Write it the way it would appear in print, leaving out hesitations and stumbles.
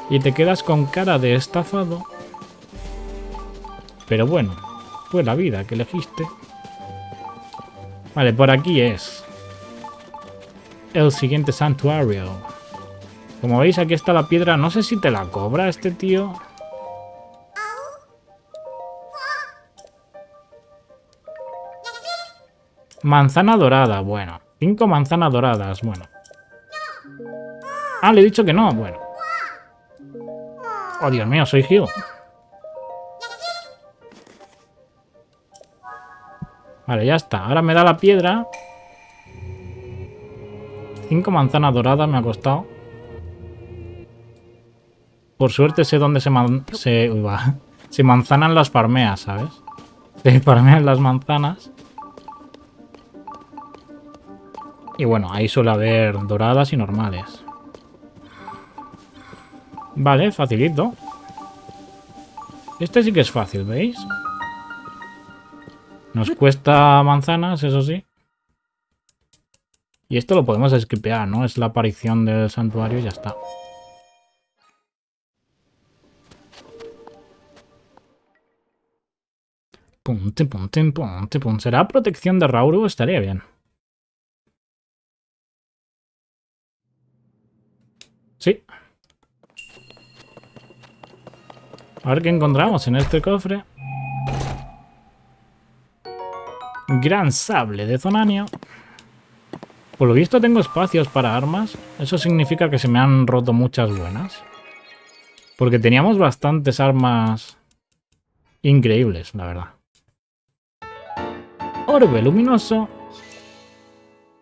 Y te quedas con cara de estafado. Pero bueno, fue la vida que elegiste. Vale, por aquí es el siguiente santuario. Como veis, aquí está la piedra. No sé si te la cobra este tío. Manzana dorada, bueno. 5 manzanas doradas, bueno. Ah, le he dicho que no, bueno. Oh, Dios mío, soy Gil. Vale, ya está. Ahora me da la piedra. 5 manzanas doradas me ha costado. Por suerte sé dónde se manzanan las farmeas, ¿sabes? Se farmean las manzanas. Y bueno, ahí suele haber doradas y normales. Vale, facilito. Este sí que es fácil, ¿veis? Nos cuesta manzanas, eso sí. Y esto lo podemos skipear, ¿no? Es la aparición del santuario y ya está. Punte, punte, punte, punte. ¿Será protección de Rauru? Estaría bien. Sí. A ver qué encontramos en este cofre. Gran sable de Zonanio. Por lo visto tengo espacios para armas. Eso significa que se me han roto muchas buenas. Porque teníamos bastantes armas increíbles, la verdad. Orbe luminoso.